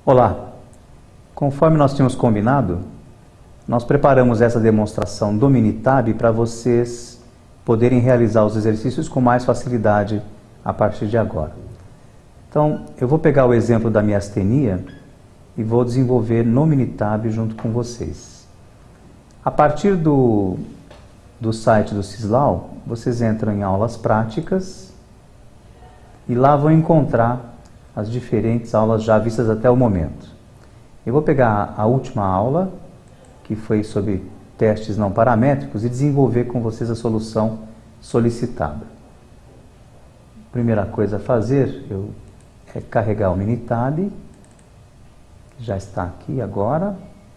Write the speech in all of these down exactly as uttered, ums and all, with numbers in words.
Olá, conforme nós tínhamos combinado, nós preparamos essa demonstração do Minitab para vocês poderem realizar os exercícios com mais facilidade a partir de agora. Então, eu vou pegar o exemplo da miastenia e vou desenvolver no Minitab junto com vocês. A partir do, do site do Sislau, vocês entram em aulas práticas e lá vão encontrar as diferentes aulas já vistas até o momento. Eu vou pegar a última aula, que foi sobre testes não paramétricos, e desenvolver com vocês a solução solicitada. Primeira coisa a fazer eu, é carregar o Minitab, que já está aqui agora,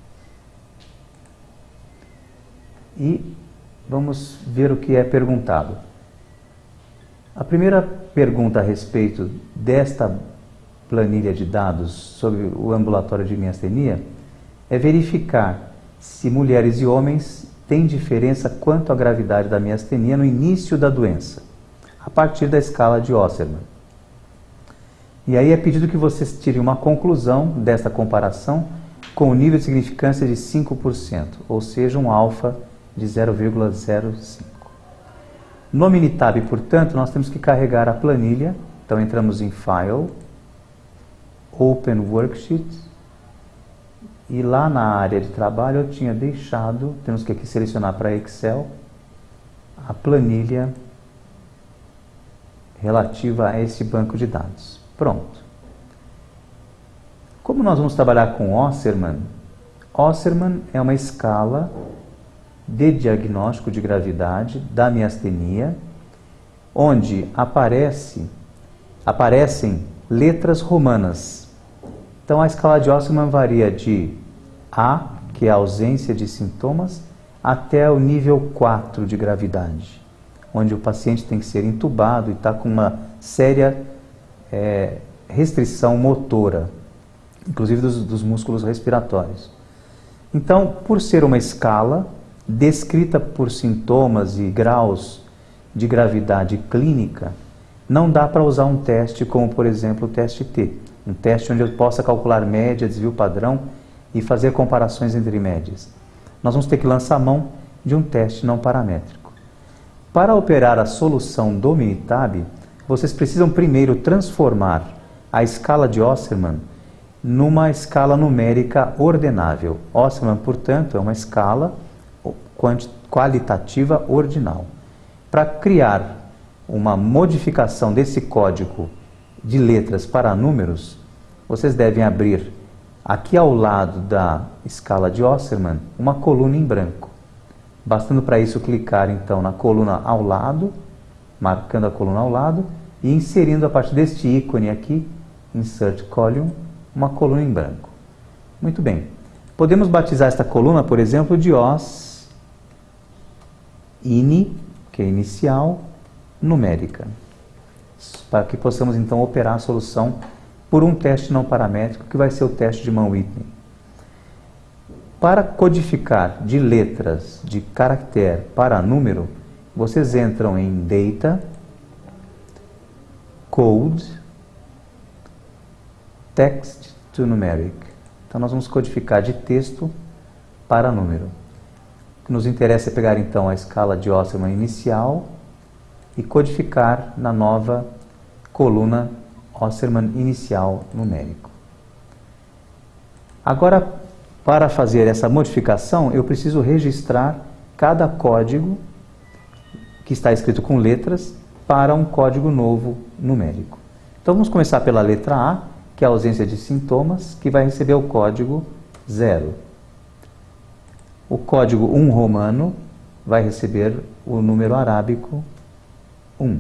e vamos ver o que é perguntado. A primeira pergunta a respeito desta planilha de dados sobre o ambulatório de miastenia é verificar se mulheres e homens têm diferença quanto à gravidade da miastenia no início da doença, a partir da escala de Osserman. E aí é pedido que vocês tirem uma conclusão desta comparação com o nível de significância de cinco por cento, ou seja, um alfa de zero vírgula zero cinco. No Minitab, portanto, nós temos que carregar a planilha. Então entramos em File, Open Worksheet, e lá na área de trabalho eu tinha deixado, temos que aqui selecionar para Excel, a planilha relativa a esse banco de dados. Pronto. Como nós vamos trabalhar com Osserman, Osserman é uma escala de diagnóstico de gravidade da miastenia, onde aparece, aparecem letras romanas. Então a escala de Osserman varia de A, que é a ausência de sintomas, até o nível quatro de gravidade, onde o paciente tem que ser entubado e está com uma séria é, restrição motora, inclusive dos, dos músculos respiratórios. Então, por ser uma escala descrita por sintomas e graus de gravidade clínica, não dá para usar um teste como, por exemplo, o teste T. Um teste onde eu possa calcular média, desvio padrão e fazer comparações entre médias. Nós vamos ter que lançar mão de um teste não paramétrico. Para operar a solução do Minitab, vocês precisam primeiro transformar a escala de Osserman numa escala numérica ordenável. Osserman, portanto, é uma escala qualitativa ordinal. Para criar uma modificação desse código de letras para números, vocês devem abrir aqui ao lado da escala de Osserman uma coluna em branco. Bastando para isso clicar então na coluna ao lado, marcando a coluna ao lado e inserindo a partir deste ícone aqui, Insert Column, uma coluna em branco. Muito bem. Podemos batizar esta coluna, por exemplo, de Os Ini, que é inicial, numérica, para que possamos então operar a solução por um teste não paramétrico, que vai ser o teste de Mann-Whitney. Para codificar de letras, de caractere para número, vocês entram em Data, Code, Text to Numeric. Então nós vamos codificar de texto para número. O que nos interessa é pegar então a escala de Osserman inicial e codificar na nova coluna Osserman inicial numérico. Agora, para fazer essa modificação, eu preciso registrar cada código que está escrito com letras para um código novo numérico. Então vamos começar pela letra A, que é a ausência de sintomas, que vai receber o código zero. O código um romano vai receber o número arábico um.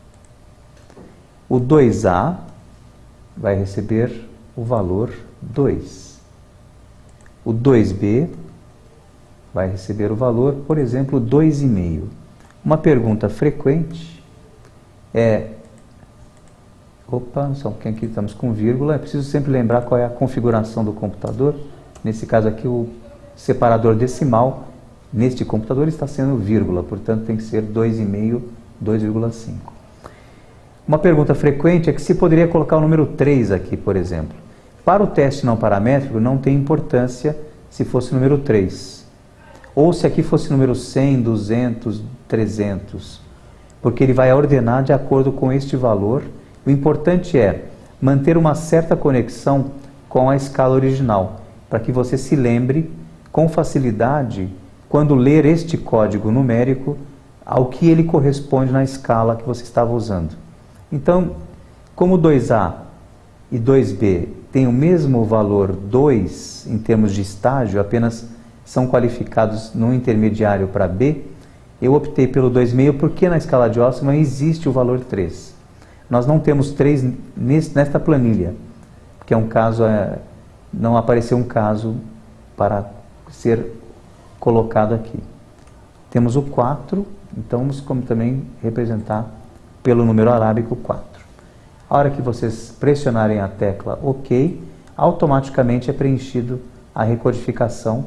O dois A vai receber o valor dois. O dois B vai receber o valor, por exemplo, dois vírgula cinco. Uma pergunta frequente é... Opa, só um pouquinho aqui, estamos com vírgula. É preciso sempre lembrar qual é a configuração do computador. Nesse caso aqui, o separador decimal, neste computador, está sendo vírgula, portanto tem que ser dois vírgula cinco, dois vírgula cinco. Uma pergunta frequente é que se poderia colocar o número três aqui, por exemplo. Para o teste não paramétrico, não tem importância se fosse número três. Ou se aqui fosse número cem, duzentos, trezentos. Porque ele vai ordenar de acordo com este valor. O importante é manter uma certa conexão com a escala original, para que você se lembre com facilidade, quando ler este código numérico, ao que ele corresponde na escala que você estava usando. Então, como dois A e dois B têm o mesmo valor dois em termos de estágio, apenas são qualificados no intermediário para B, eu optei pelo dois vírgula cinco porque na escala de Osserman existe o valor três. Nós não temos três nesta planilha, porque é um caso, é, não apareceu um caso para ser colocado aqui. Temos o quatro, então vamos como também representar pelo número arábico quatro. A hora que vocês pressionarem a tecla OK, automaticamente é preenchido a recodificação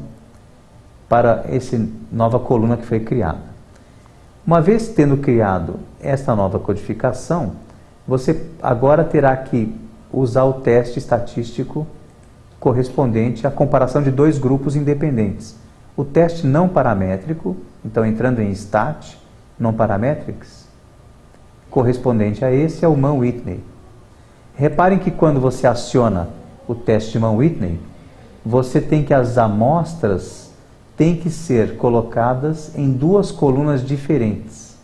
para essa nova coluna que foi criada. Uma vez tendo criado esta nova codificação, você agora terá que usar o teste estatístico correspondente à comparação de dois grupos independentes. O teste não paramétrico, então entrando em Stat, non parametrics, correspondente a esse é o Mann-Whitney. Reparem que quando você aciona o teste de Mann-Whitney, você tem que as amostras têm que ser colocadas em duas colunas diferentes.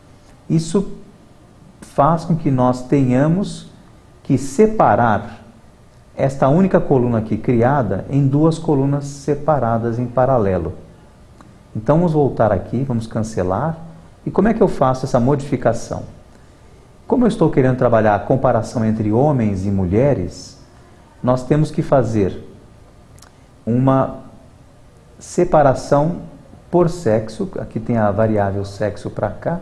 Isso faz com que nós tenhamos que separar esta única coluna aqui criada em duas colunas separadas em paralelo. Então vamos voltar aqui, vamos cancelar. E como é que eu faço essa modificação? Como eu estou querendo trabalhar a comparação entre homens e mulheres, nós temos que fazer uma separação por sexo, aqui tem a variável sexo para cá,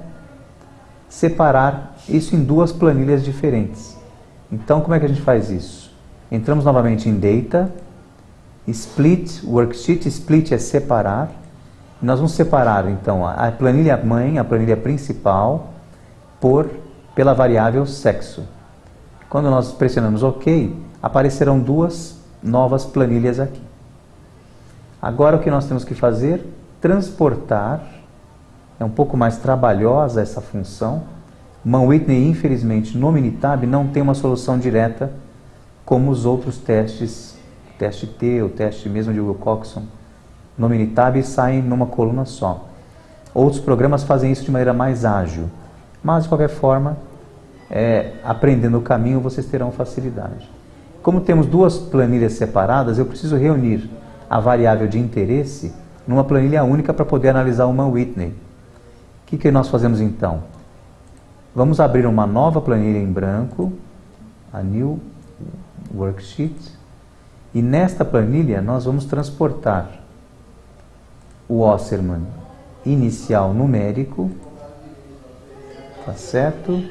separar isso em duas planilhas diferentes. Então, como é que a gente faz isso? Entramos novamente em Data, Split, Worksheet, Split é separar. Nós vamos separar, então, a planilha mãe, a planilha principal, por, pela variável sexo. Quando nós pressionamos OK, aparecerão duas novas planilhas aqui. Agora, o que nós temos que fazer? Transportar. É um pouco mais trabalhosa essa função. Mann-Whitney, infelizmente, no Minitab não tem uma solução direta como os outros testes, o teste T, o teste mesmo de Wilcoxon. No Minitab saem numa coluna só. Outros programas fazem isso de maneira mais ágil. Mas, de qualquer forma, é, aprendendo o caminho, vocês terão facilidade. Como temos duas planilhas separadas, eu preciso reunir a variável de interesse numa planilha única para poder analisar o Mann-Whitney. O que, que nós fazemos então? Vamos abrir uma nova planilha em branco, a New Worksheet, e nesta planilha nós vamos transportar o Osserman inicial numérico, tá certo?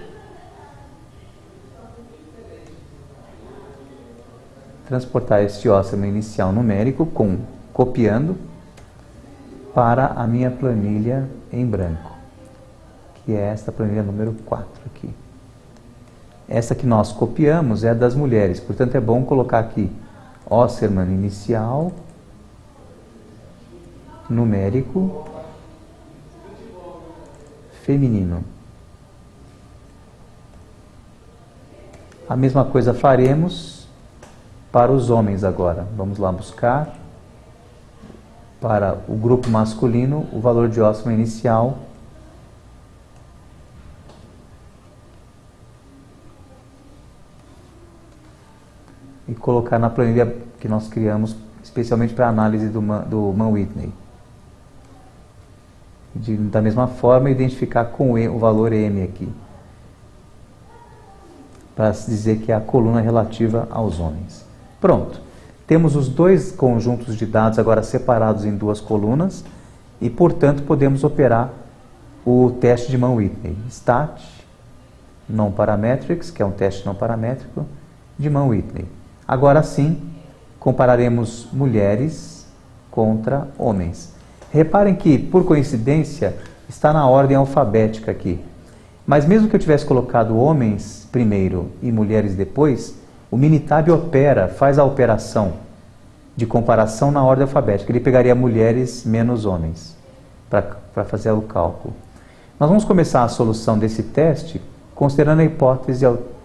Transportar este Osserman inicial numérico, com, copiando, para a minha planilha em branco, que é esta planilha número quatro aqui. Essa que nós copiamos é a das mulheres, portanto é bom colocar aqui Osserman inicial, numérico, feminino. A mesma coisa faremos para os homens agora. Vamos lá buscar para o grupo masculino o valor de Osserman inicial e colocar na planilha que nós criamos especialmente para a análise do, do Mann-Whitney. Da mesma forma, identificar com o, o valor M aqui, para dizer que é a coluna relativa aos homens. Pronto. Temos os dois conjuntos de dados agora separados em duas colunas e, portanto, podemos operar o teste de Mann-Whitney. Stat, non parametrics, que é um teste não paramétrico, de Mann-Whitney. Agora sim, compararemos mulheres contra homens. Reparem que, por coincidência, está na ordem alfabética aqui. Mas mesmo que eu tivesse colocado homens primeiro e mulheres depois, O Minitab opera, faz a operação de comparação na ordem alfabética. Ele pegaria mulheres menos homens para fazer o cálculo. Nós vamos começar a solução desse teste considerando a hipótese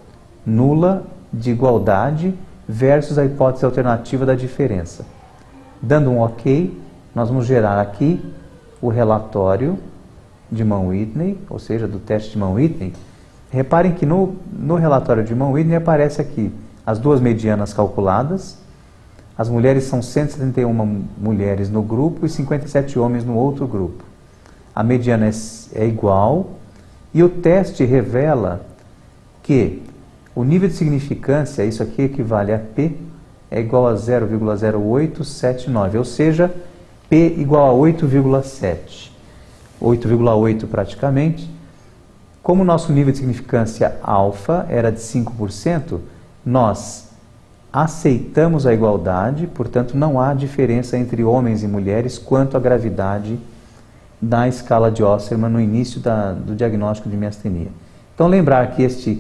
nula de igualdade versus a hipótese alternativa da diferença. Dando um OK, nós vamos gerar aqui o relatório de Mann-Whitney, ou seja, do teste de Mann-Whitney. Reparem que no, no relatório de Mann-Whitney aparece aqui as duas medianas calculadas. As mulheres são cento e setenta e uma mulheres no grupo e cinquenta e sete homens no outro grupo. A mediana é, é igual e o teste revela que o nível de significância, isso aqui equivale a P, é igual a zero vírgula zero oito sete nove, ou seja, P igual a oito vírgula sete, oito vírgula oito praticamente. Como o nosso nível de significância alfa era de cinco por cento, nós aceitamos a igualdade, portanto não há diferença entre homens e mulheres quanto à gravidade da escala de Osserman no início da, do diagnóstico de miastenia. Então lembrar que este,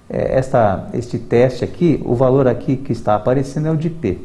esta, este teste aqui, o valor aqui que está aparecendo é o de P.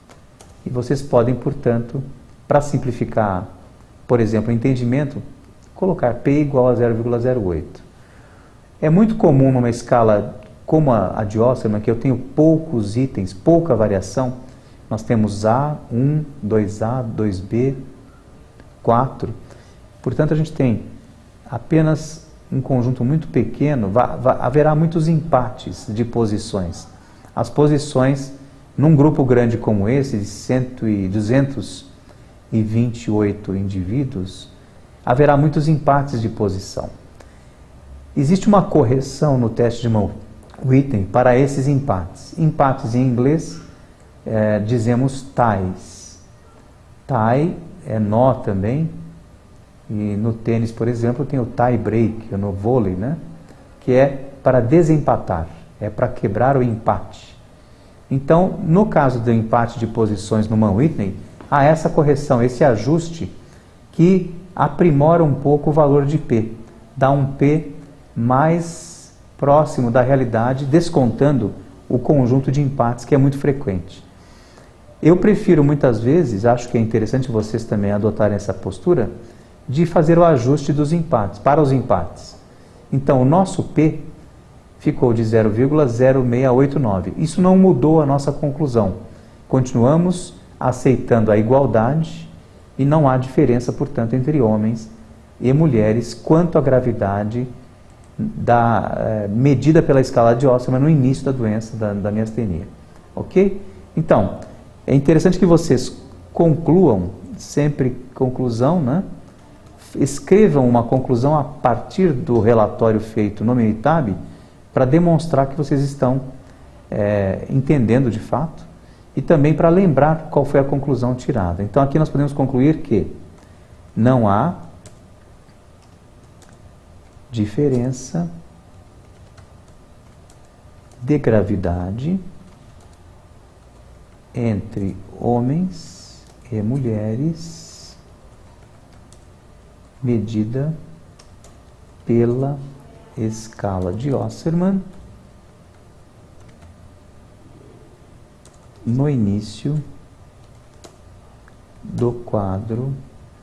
E vocês podem, portanto, para simplificar, por exemplo, o entendimento, colocar P igual a zero vírgula zero oito. É muito comum numa escala como a, a de Osserman, que eu tenho poucos itens, pouca variação. Nós temos A, um, dois A, dois B, quatro. Portanto, a gente tem apenas um conjunto muito pequeno, va, va, haverá muitos empates de posições. As posições, num grupo grande como esse, de cento e duzentos e vinte e oito indivíduos, haverá muitos empates de posição. Existe uma correção no teste de Mann-Whitney para esses empates. Empates em inglês, é, dizemos ties. Tie é nó também. E no tênis, por exemplo, tem o tie break, no vôlei, né? Que é para desempatar, é para quebrar o empate. Então, no caso do empate de posições no Mann-Whitney, há essa correção, esse ajuste que aprimora um pouco o valor de P, dá um P mais próximo da realidade, descontando o conjunto de empates que é muito frequente. Eu prefiro muitas vezes, acho que é interessante vocês também adotarem essa postura, de fazer o ajuste dos empates, para os empates. Então, o nosso P ficou de zero vírgula zero seis oito nove. Isso não mudou a nossa conclusão. Continuamos aceitando a igualdade e não há diferença, portanto, entre homens e mulheres quanto à gravidade da, eh, medida pela escala de Osserman no início da doença, da, da miastenia. Ok? Então, é interessante que vocês concluam, sempre conclusão, né? Escrevam uma conclusão a partir do relatório feito no Minitab para demonstrar que vocês estão é, entendendo de fato e também para lembrar qual foi a conclusão tirada. Então aqui nós podemos concluir que não há diferença de gravidade entre homens e mulheres medida pela escala de Osserman no início do quadro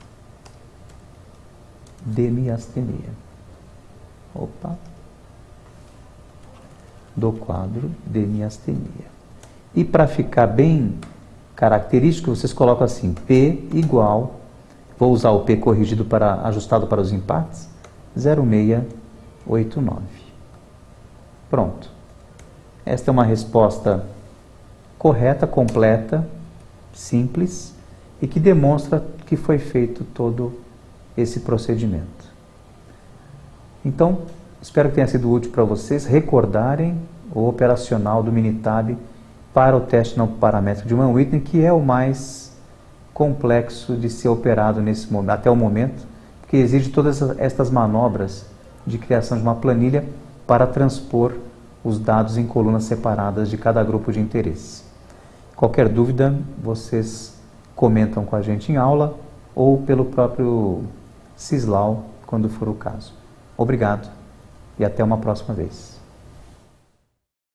de miastenia. Opa! Do quadro de miastenia. E para ficar bem característico, vocês colocam assim, P igual, vou usar o P corrigido para, ajustado para os empates, zero vírgula seis oito nove. Pronto. Esta é uma resposta correta, completa, simples e que demonstra que foi feito todo esse procedimento. Então, espero que tenha sido útil para vocês recordarem o operacional do Minitab para o teste não paramétrico de Mann-Whitney, que é o mais complexo de ser operado nesse momento, até o momento, porque exige todas estas manobras de criação de uma planilha para transpor os dados em colunas separadas de cada grupo de interesse. Qualquer dúvida, vocês comentam com a gente em aula ou pelo próprio Cislau, quando for o caso. Obrigado e até uma próxima vez.